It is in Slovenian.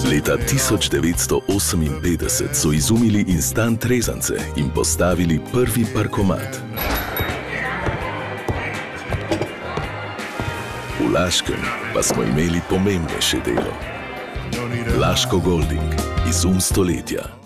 Leta 1958 so izumili instant rezance in postavili prvi parkomat. V Laškem pa smo imeli pomembnejše delo. Laško Golding, izum stoletja.